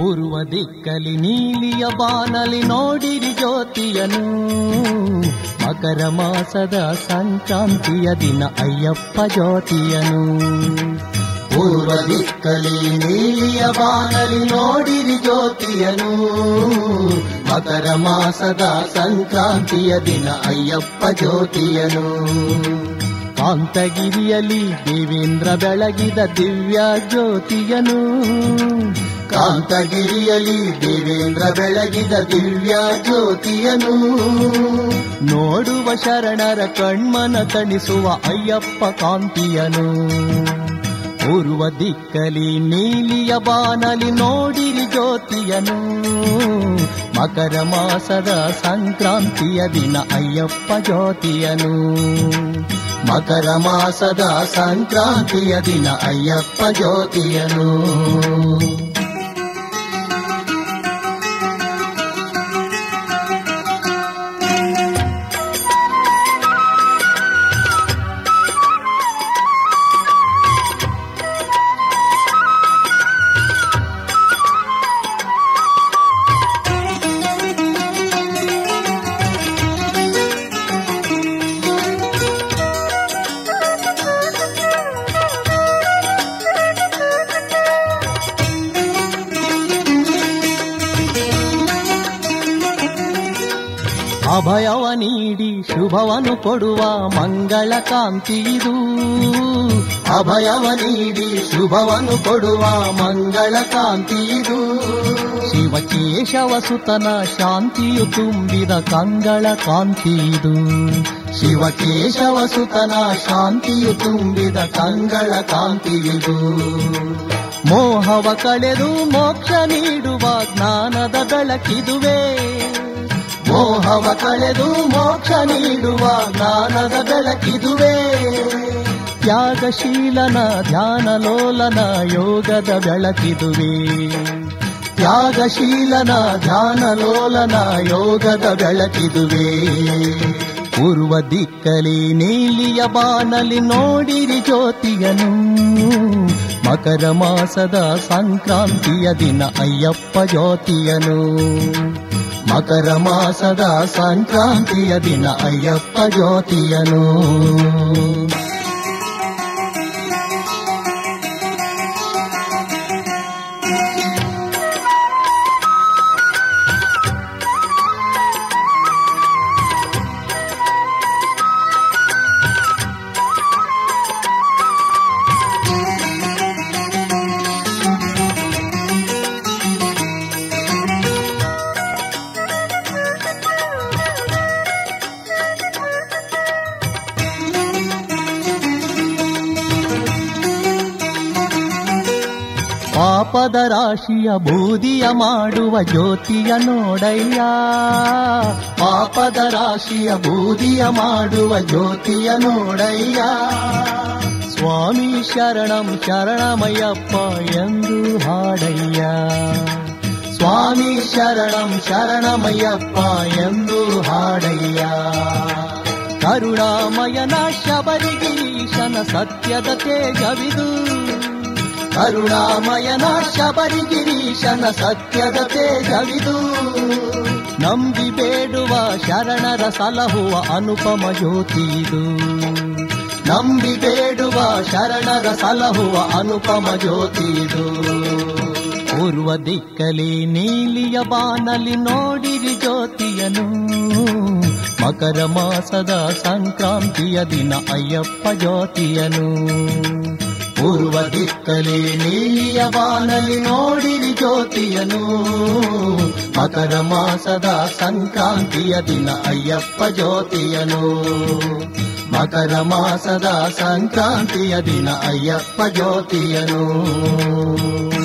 ಪೂರ್ವ ದಿಕ್ಕಲಿ ನೀಲಿಯ ಬಾನಲಿ ನೋಡಿರಿ ಜ್ಯೋತಿಯನು, ಮಕರ ಮಾಸದ ಸಂಕ್ರಾಂತಿಯ ದಿನ ಅಯ್ಯಪ್ಪ ಜ್ಯೋತಿಯನು. ಪೂರ್ವ ದಿಕ್ಕಲಿ ನೀಲಿಯ ಬಾನಲಿ ನೋಡಿರಿ ಜ್ಯೋತಿಯನು, ಮಕರ ಮಾಸದ ಸಂಕ್ರಾಂತಿಯ ದಿನ ಅಯ್ಯಪ್ಪ ಜ್ಯೋತಿಯನು. ಕಾಂತಗಿರಿಯಲ್ಲಿ ದೇವೇಂದ್ರ ಬೆಳಗಿದ ದಿವ್ಯ ಜ್ಯೋತಿಯನು, ಕಾಂತಗಿರಿಯಲ್ಲಿ ದೇವೇಂದ್ರ ಬೆಳಗಿದ ದಿವ್ಯ ಜ್ಯೋತಿಯನು. ನೋಡುವ ಶರಣರ ಕಣ್ಮನ ತಣಿಸುವ ಅಯ್ಯಪ್ಪ ಕಾಂತಿಯನು. ಪೂರ್ವ ದಿಕ್ಕಲಿ ನೀಲಿಯ ಬಾನಲಿ ನೋಡಿರಿ ಜ್ಯೋತಿಯನು, ಮಕರ ಮಾಸದ ಸಂಕ್ರಾಂತಿಯ ದಿನ ಅಯ್ಯಪ್ಪ ಜ್ಯೋತಿಯನು. ಮಕರ ಮಾಸದ ಸಂಕ್ರಾಂತಿಯ ದಿನ ಅಯ್ಯಪ್ಪ ಜ್ಯೋತಿಯನು. ಅಭಯವ ನೀಡಿ ಶುಭವನ್ನು ಕೊಡುವ ಮಂಗಳ ಕಾಂತಿಯಿದು, ಅಭಯವ ನೀಡಿ ಶುಭವನ್ನು ಕೊಡುವ ಮಂಗಳ ಕಾಂತಿಯಿದು. ಶಿವಕೇಶವ ಸುತನ ಶಾಂತಿಯು ತುಂಬಿದ ಕಂಗಳ ಕಾಂತಿಯಿದು, ಶಿವಕೇಶವ ಸುತನ ಶಾಂತಿಯು ತುಂಬಿದ ಕಂಗಳ ಕಾಂತಿಯಿದು. ಮೋಹವ ಕಳೆದು ಮೋಕ್ಷ ನೀಡುವ ಜ್ಞಾನದ ಬೆಳಕಿದುವೆ, ಮೋಹವ ಕಳೆದು ಮೋಕ್ಷ ನೀಡುವ ಜ್ಞಾನದ ಬೆಳಕಿದುವೆ. ತ್ಯಾಗಶೀಲನ ಧ್ಯಾನಲೋಲನ ಯೋಗದ ಬೆಳಕಿದುವೆ, ತ್ಯಾಗಶೀಲನ ಧ್ಯಾನಲೋಲನ ಯೋಗದ ಬೆಳಕಿದುವೆ. ಪೂರ್ವ ದಿಕ್ಕಲಿ ನೀಲಿಯ ಬಾನಲಿ ನೋಡಿರಿ ಜ್ಯೋತಿಯನು, ಮಕರ ಮಾಸದ ಸಂಕ್ರಾಂತಿಯ ದಿನ ಅಯ್ಯಪ್ಪ ಜ್ಯೋತಿಯನು. ಮಕರ ಮಾಸದ ಸಂಕ್ರಾಂತಿಯ ದಿನ ಅಯ್ಯಪ್ಪ ಜ್ಯೋತಿಯನು. ಪಾಪದ ರಾಶಿಯ ಬೂದಿಯ ಮಾಡುವ ಜ್ಯೋತಿಯ ನೋಡಯ್ಯ, ಪಾಪದ ರಾಶಿಯ ಬೂದಿಯ ಮಾಡುವ ಜ್ಯೋತಿಯ ನೋಡಯ್ಯ. ಸ್ವಾಮಿ ಶರಣಂ ಶರಣಮಯ್ಯಪ್ಪ ಎಂದು ಹಾಡಯ್ಯ, ಸ್ವಾಮಿ ಶರಣಂ ಶರಣಮಯ್ಯಪ್ಪ ಎಂದು ಹಾಡಯ್ಯ. ಕರುಣಾಮಯನ ಶಬರಿಗಿರೀಶನ ಸತ್ಯದ ತೇಜವಿದು, ಕರುಣಾಮಯನ ಶಬರಿಗಿರೀಶನ ಸತ್ಯದ ತೇಜವಿದು. ನಂಬಿ ಬೇಡುವ ಶರಣರ ಸಲಹುವ ಅನುಪಮ ಜ್ಯೋತಿದು, ನಂಬಿ ಬೇಡುವ ಶರಣರ ಸಲಹುವ ಅನುಪಮ ಜ್ಯೋತಿದು. ಪೂರ್ವ ದಿಕ್ಕಲಿ ನೀಲಿಯ ಬಾನಲಿ ನೋಡಿರಿ ಜ್ಯೋತಿಯನು, ಮಕರ ಮಾಸದ ಸಂಕ್ರಾಂತಿಯ ದಿನ ಅಯ್ಯಪ್ಪ ಜ್ಯೋತಿಯನು. ಪೂರ್ವ ದಿಕ್ಕಲಿ ನೀಲಿಯ ಬಾನಲಿ ನೋಡಿರಿ ಜ್ಯೋತಿಯನು, ಮಕರ ಮಾಸದ ಸಂಕ್ರಾಂತಿಯ ದಿನ ಅಯ್ಯಪ್ಪ ಜ್ಯೋತಿಯನು. ಮಕರ ಮಾಸದ ಸಂಕ್ರಾಂತಿಯ ದಿನ ಅಯ್ಯಪ್ಪ ಜ್ಯೋತಿಯನು.